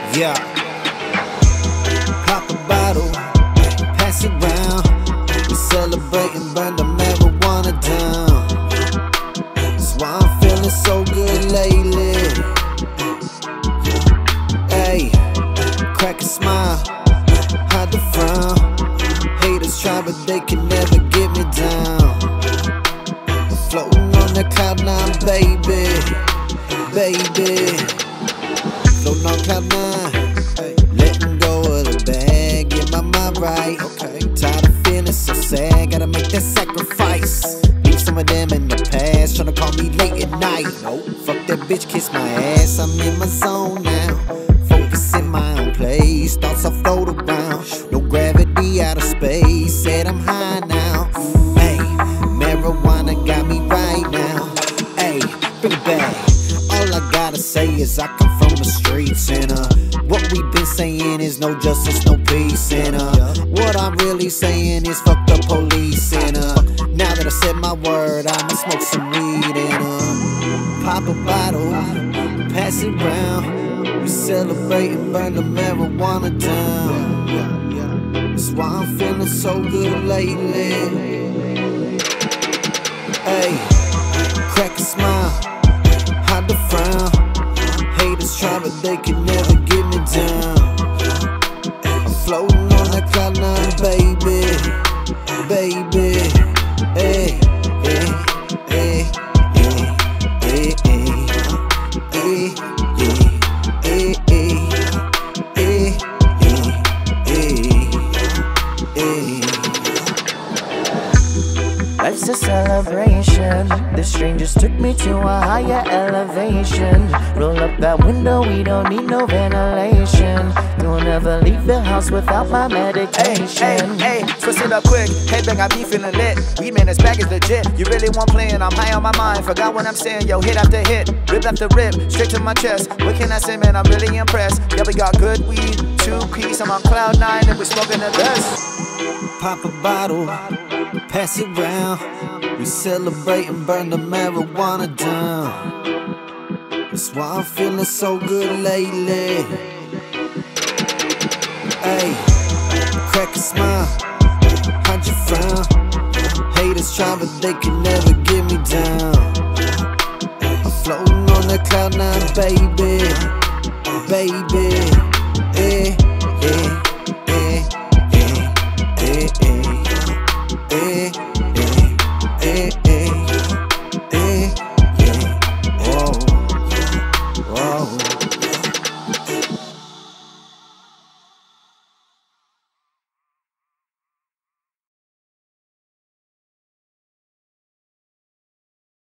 Yeah. Pop a bottle, pass it round. We celebrating, burn the marijuana down. That's why I'm feeling so good lately. Hey, crack a smile, hide the frown. Haters try but they can never get me down. I'm floating on the cloud nine, baby, baby. Floating on cloud nine, letting go of the bag, get my mind right. Tired of feeling so sad, gotta make that sacrifice. Leave some of them in the past, tryna call me late at night. Fuck that bitch, kiss my ass, I'm in my zone now. Focus in my own place, thoughts I float around. No gravity out of space, said I'm high now. Hey, marijuana got me right now. Hey, bring it back. All I gotta say is I come from the streets, and what we been saying is no justice, no peace, and what I'm really saying is fuck the police, and now that I said my word, I'ma smoke some weed and pop a bottle, pass it round. We celebrate and burn the marijuana down. That's why I'm feeling so good lately. Hey, crack a smile, hide the frown. Haters try but they can never get me down. I'm floating on that cloud nine, baby, baby. Hey, hey, hey, hey, hey, hey, hey, hey. Life's a celebration. The strangers took me to a higher elevation. Roll up that window, we don't need no ventilation. Don't ever leave the house without my medication. Hey, twist it up quick. Hey, bang, I be feeling lit. We man, this bag is legit. You really want playing? I'm high on my mind. Forgot what I'm saying. Yo, hit after hit, rip after rip, straight to my chest. What can I say, man? I'm really impressed. Yeah, we got good weed, 2-piece. I'm on cloud nine and we smoking the best. Pop a bottle, pass it round. We celebrate and burn the marijuana down. That's why I'm feeling so good lately. Hey, crack a smile, hide your frown. Haters try but they can never get me down.